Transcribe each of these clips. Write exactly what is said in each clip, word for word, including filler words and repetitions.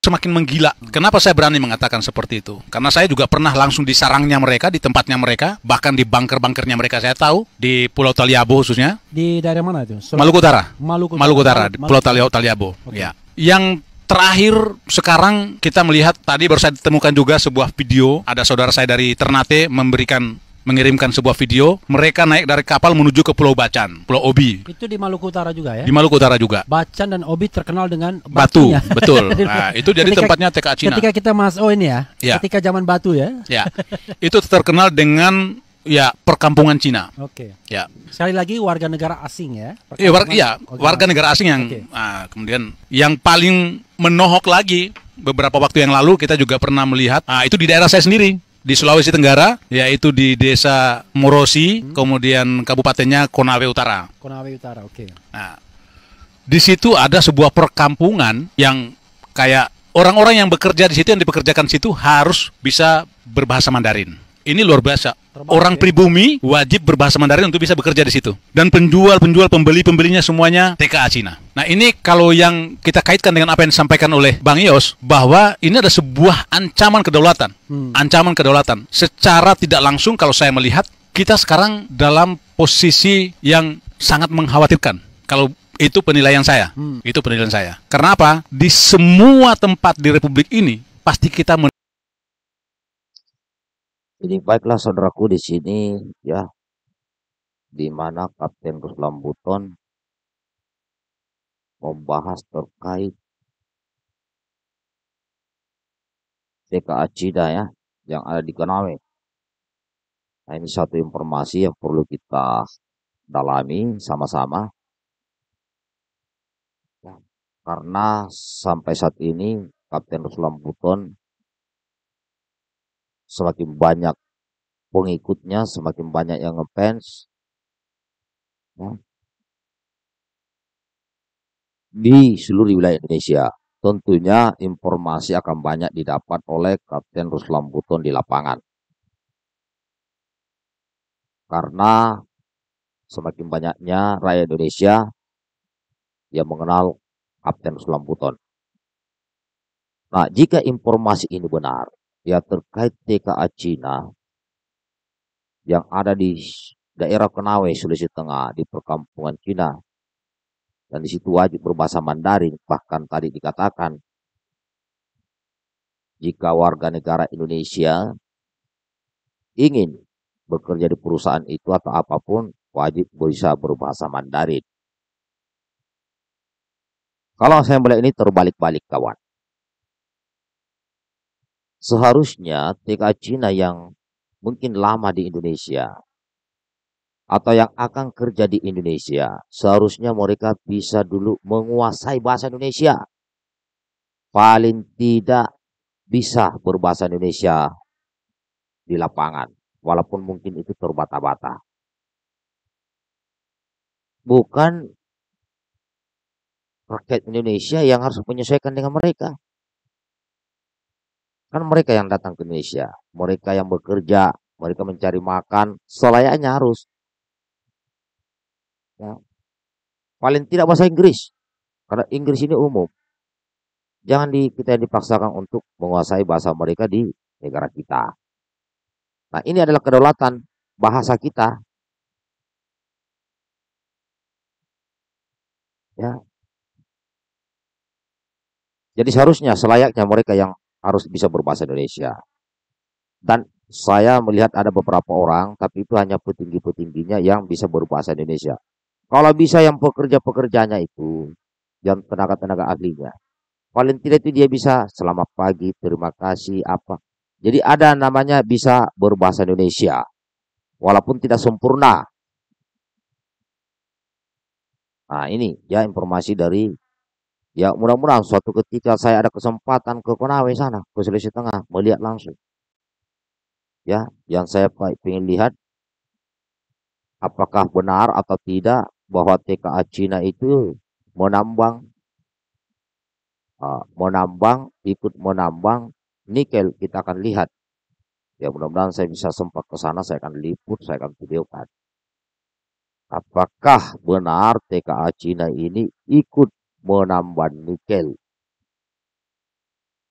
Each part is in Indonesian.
semakin menggila. Kenapa saya berani mengatakan seperti itu? Karena saya juga pernah langsung di sarangnya mereka, di tempatnya mereka, bahkan di bunker-bunkernya mereka saya tahu, di Pulau Taliabo khususnya. Di daerah mana itu? Sulawesi? Maluku Utara. Maluku Utara. Maluku Utara, di Maluku. Pulau Taliabo. Taliabo. Okay. Ya. Yang terakhir sekarang kita melihat tadi baru saya ditemukan juga sebuah video, ada saudara saya dari Ternate memberikan mengirimkan sebuah video, mereka naik dari kapal menuju ke Pulau Bacan, Pulau Obi. Itu di Maluku Utara juga ya? Di Maluku Utara juga. Bacan dan Obi terkenal dengan batu, batunya. Betul. Nah, itu jadi ketika, tempatnya T K A Cina. Ketika kita masuk oh ini ya, ya, ketika zaman batu ya. Ya, itu terkenal dengan ya perkampungan Cina. Oke. Okay. Ya. Sekali lagi warga negara asing ya. Iya, warga, iya, warga negara asing yang okay. Nah, kemudian yang paling menohok lagi beberapa waktu yang lalu kita juga pernah melihat, nah, itu di daerah saya sendiri. Di Sulawesi Tenggara, yaitu di desa Morosi, hmm. kemudian kabupatennya Konawe Utara. Konawe Utara, oke. Okay. Nah, di situ ada sebuah perkampungan yang kayak orang-orang yang bekerja di situ, yang dipekerjakan di situ harus bisa berbahasa Mandarin. Ini luar biasa. Terbang, orang ya? Pribumi wajib berbahasa Mandarin untuk bisa bekerja di situ. Dan penjual-penjual, pembeli-pembelinya semuanya T K A Cina. Nah, ini kalau yang kita kaitkan dengan apa yang disampaikan oleh Bang Yos, bahwa ini ada sebuah ancaman kedaulatan. Hmm. Ancaman kedaulatan. Secara tidak langsung kalau saya melihat, kita sekarang dalam posisi yang sangat mengkhawatirkan. Kalau itu penilaian saya. Hmm. Itu penilaian saya. Karena apa? Di semua tempat di Republik ini, pasti kita men Jadi baiklah saudaraku di sini ya, di mana Kapten Ruslan Buton membahas terkait T K A Cina ya, yang ada di Konawe. Nah, ini satu informasi yang perlu kita dalami sama-sama. Ya, karena sampai saat ini Kapten Ruslan Buton semakin banyak pengikutnya, semakin banyak yang ngefans ya, di seluruh wilayah Indonesia. Tentunya informasi akan banyak didapat oleh Kapten Ruslan Buton di lapangan. Karena semakin banyaknya rakyat Indonesia yang mengenal Kapten Ruslan Buton. Nah, jika informasi ini benar, ya terkait T K A Cina yang ada di daerah Konawe, Sulawesi Tengah, di perkampungan Cina, dan di situ wajib berbahasa Mandarin, bahkan tadi dikatakan jika warga negara Indonesia ingin bekerja di perusahaan itu atau apapun, wajib bisa berbahasa Mandarin. Kalau saya melihat ini terbalik-balik kawan. Seharusnya T K A Cina yang mungkin lama di Indonesia atau yang akan kerja di Indonesia, seharusnya mereka bisa dulu menguasai bahasa Indonesia. Paling tidak bisa berbahasa Indonesia di lapangan, walaupun mungkin itu terbata-bata. Bukan rakyat Indonesia yang harus menyesuaikan dengan mereka. Kan mereka yang datang ke Indonesia, mereka yang bekerja, mereka mencari makan, selayaknya harus. Ya. Paling tidak bahasa Inggris, karena Inggris ini umum. Jangan di, kita dipaksakan untuk menguasai bahasa mereka di negara kita. Nah, ini adalah kedaulatan bahasa kita. Ya. Jadi seharusnya selayaknya mereka yang harus bisa berbahasa Indonesia. Dan saya melihat ada beberapa orang, tapi itu hanya petinggi-petingginya yang bisa berbahasa Indonesia. Kalau bisa yang pekerja-pekerjanya itu, yang tenaga-tenaga ahlinya, paling tidak itu dia bisa selamat pagi, terima kasih, apa. Jadi ada namanya bisa berbahasa Indonesia, walaupun tidak sempurna. Nah ini ya informasi dari, ya mudah-mudahan suatu ketika saya ada kesempatan ke Konawe sana, ke Sulawesi Tengah, melihat langsung. Ya, yang saya ingin lihat, apakah benar atau tidak bahwa T K A Cina itu menambang, uh, menambang, ikut menambang nikel. Kita akan lihat. Ya mudah-mudahan saya bisa sempat ke sana, saya akan liput, saya akan videokan. Apakah benar T K A Cina ini ikut menambang nikel?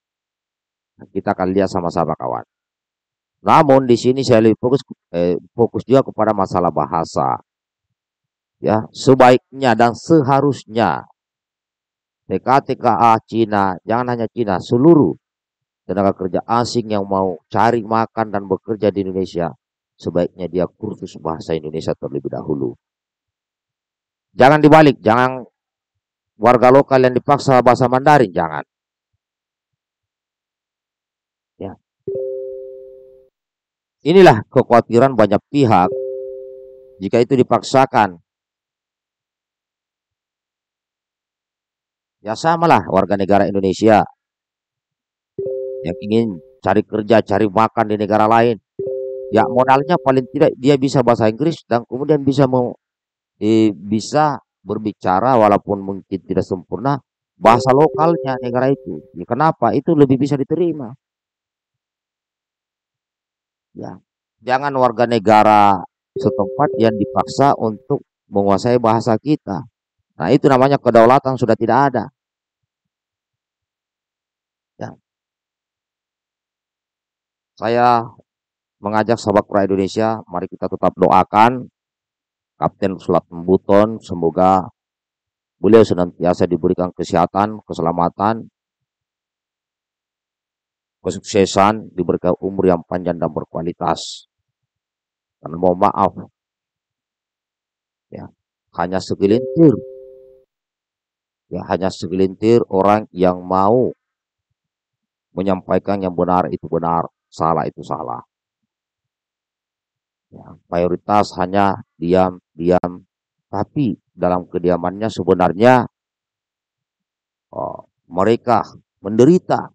Kita akan lihat sama-sama kawan. Namun di sini saya lebih fokus eh, fokus juga kepada masalah bahasa. Ya, sebaiknya dan seharusnya T K T K A Cina, jangan hanya Cina, seluruh tenaga kerja asing yang mau cari makan dan bekerja di Indonesia, sebaiknya dia kursus bahasa Indonesia terlebih dahulu. Jangan dibalik, jangan warga lokal yang dipaksa bahasa Mandarin, jangan. Ya. Inilah kekhawatiran banyak pihak jika itu dipaksakan. Ya samalah warga negara Indonesia yang ingin cari kerja, cari makan di negara lain. Ya modalnya paling tidak dia bisa bahasa Inggris dan kemudian bisa mau eh, bisa berbicara walaupun mungkin tidak sempurna bahasa lokalnya negara itu. Ya, kenapa? Itu lebih bisa diterima. Ya, jangan warga negara setempat yang dipaksa untuk menguasai bahasa kita. Nah, itu namanya kedaulatan sudah tidak ada. Ya, saya mengajak sahabat pra Indonesia, mari kita tetap doakan Kapten Sulatman Buton, semoga beliau senantiasa diberikan kesehatan, keselamatan, kesuksesan, diberikan umur yang panjang dan berkualitas. Karena mohon maaf, ya, hanya segelintir, ya hanya segelintir orang yang mau menyampaikan yang benar itu benar, salah itu salah. Ya, mayoritas hanya diam-diam, tapi dalam kediamannya sebenarnya oh, mereka menderita.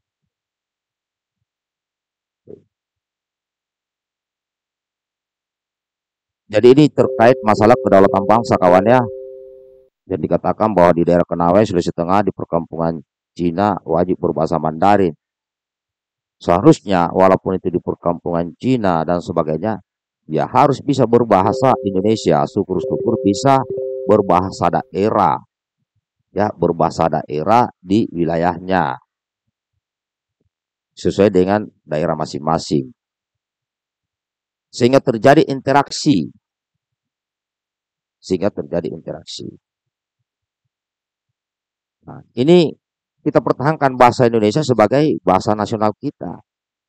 Jadi ini terkait masalah kedaulatan bangsa kawannya. Dan dikatakan bahwa di daerah Kenawai, Sulawesi Tengah, di perkampungan Cina wajib berbahasa Mandarin. Seharusnya walaupun itu di perkampungan Cina dan sebagainya, ya harus bisa berbahasa Indonesia. Syukur-syukur bisa berbahasa daerah, ya berbahasa daerah di wilayahnya sesuai dengan daerah masing-masing, sehingga terjadi interaksi, sehingga terjadi interaksi. Nah, ini kita pertahankan bahasa Indonesia sebagai bahasa nasional kita.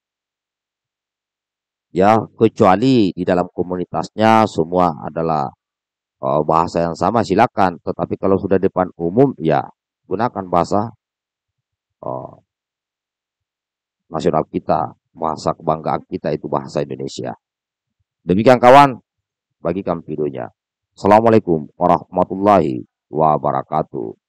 Ya, kecuali di dalam komunitasnya semua adalah uh, bahasa yang sama, silakan. Tetapi kalau sudah depan umum, ya gunakan bahasa uh, nasional kita, bahasa kebanggaan kita itu bahasa Indonesia. Demikian kawan, bagikan videonya. Assalamualaikum warahmatullahi wabarakatuh.